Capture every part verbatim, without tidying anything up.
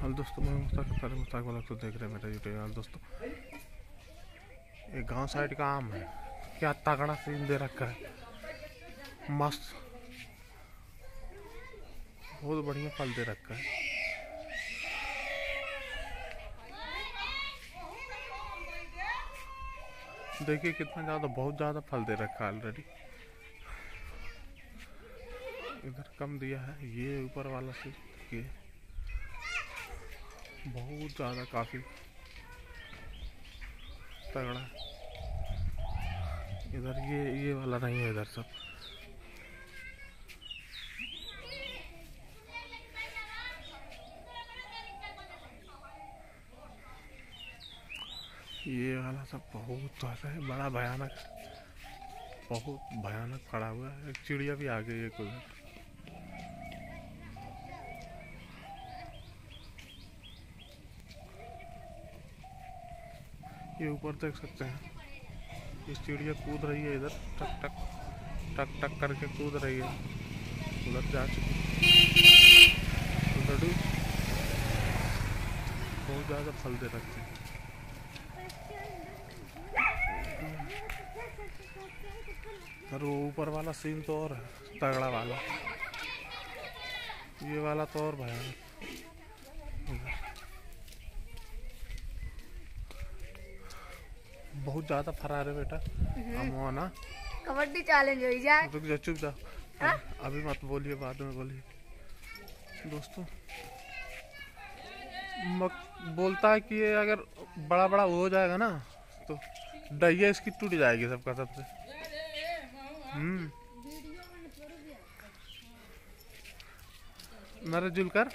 Hello दोस्तों, मैं मुस्ताक सारे मुस्ताक वाला तो देख रहे हैं मेरा यूट्यूब चैनल। दोस्तों ये गांव साइड का आम है, क्या तगड़ा सीन दे रखा है, मस्त बहुत बढ़िया फल दे रखा है। देखिए कितना ज़्यादा, बहुत ज़्यादा फल दे रखा है ऑलरेडी। इधर कम दिया है, ये ऊपर वाला से ये बहुत ज़्यादा काफ़ी तगड़ा है। इधर ये ये वाला नहीं है, इधर सब ये वाला सब बहुत ज़्यादा है, बड़ा भयानक, बहुत भयानक खड़ा हुआ है। एक चिड़िया भी आ गई है कोई। ये ऊपर देख सकते हैं, ये चिड़िया कूद रही है इधर, टक टक टक टक करके कूद रही है। उधर जा चुकी, उधर बहुत ज़्यादा फल दे रखते हैं। और वो ऊपर वाला सीन तो और है तगड़ा वाला, ये वाला तो और भयानक। बहुत ज्यादा फरार है बेटा। हम ना कबड्डी चैलेंज हो जाए। रुक जा, चुप जा, अभी मत बोलिए, बाद में बोलिए। दोस्तों बोलता है कि ये अगर बड़ा बड़ा हो जाएगा ना तो डैया इसकी टूट जाएगी सबका सबसे। हम्म नरे जुलकर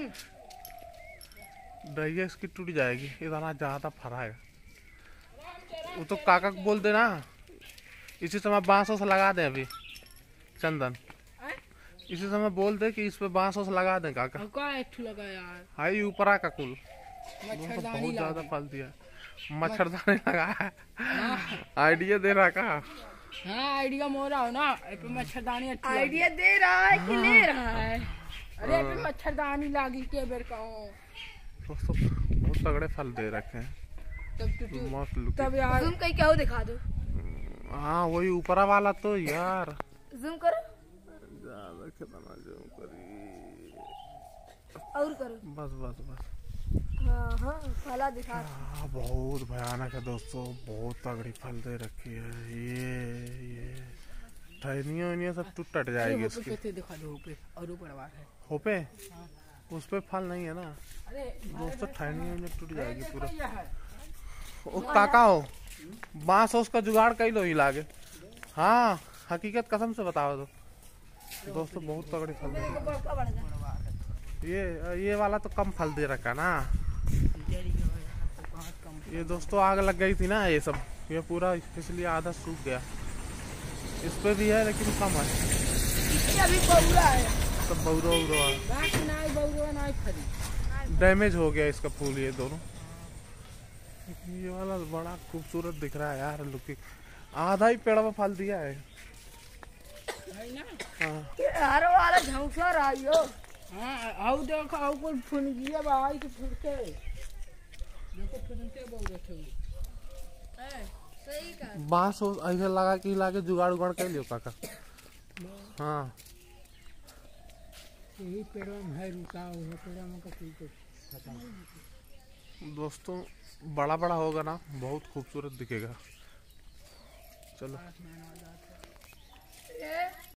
डैया इसकी टूट जाएगी, इतना ज्यादा फरा है। वो तो काका को बोल देना, इसी समय बांसों से लगा दे। अभी चंदन इसी समय बोल दे कि इस पे बांसों से लगा दे काका। लगा यार, हाई ऊपरा का कुल तो बहुत ज्यादा फल दिया, मच्छरदानी लगा है। आइडिया दे रहा का? हाँ आइडिया मोरा हो ना, मच्छरदानी आइडिया दे रहा है कि ले रहा है? अरे मच्छरदानी लागी के बेर का दोस्तों बहुत तगड़े फल दे रखे हैं। मस्त लुक। तब यार जूम कहीं क्या दिखा दो। हाँ वही ऊपरा वाला तो यार, जूम करो, ज्यादा कितना जूम करी, और करो, बस बस बस। हाँ हाँ फला दिखा। हाँ बहुत भयानक है दोस्तों, बहुत तगड़ी फल दे रखी है। ये ये टहनियाँ वहनियाँ सब टूट टट जाएगी इसकी। दिखा दो पे और ऊपर वाला है होपे, उस पे फल नहीं है ना दोस्तों, टहनियाँ वहनियाँ टूट जाएगी पूरा। ओ काका हो, बांस हो उसका जुगाड़ कई लो ही लागे। हाँ हकीकत कसम से बताओ तो दोस्तों, बहुत तगड़ी फल दे। ये ये वाला तो कम फल दे रखा ना। ये दोस्तों आग लग गई थी ना, ये सब ये पूरा इसलिए आधा सूख गया। इस पे भी है लेकिन कम है, अभी बौरा है, सब बौरा उरा डैमेज हो गया इसका फूल। ये दोनों, ये वाला बड़ा खूबसूरत दिख रहा है यार, लुकिंग। आधा ही पेड़ में फल दिया है। हर वाला झंसा रहियो। हाँ आओ देखो, आओ कोई फुन गया भाई के फुरके देखो, फुनके बहुत अच्छे है। सही का बांस ऐसे लगा के लाके जुगाड़ उगाड़ कर लियो काका। हाँ यही पेड़ में है रुका हुआ, पेड़ में का कोई कुछ दोस्तों बड़ा बड़ा होगा ना, बहुत खूबसूरत दिखेगा। चलो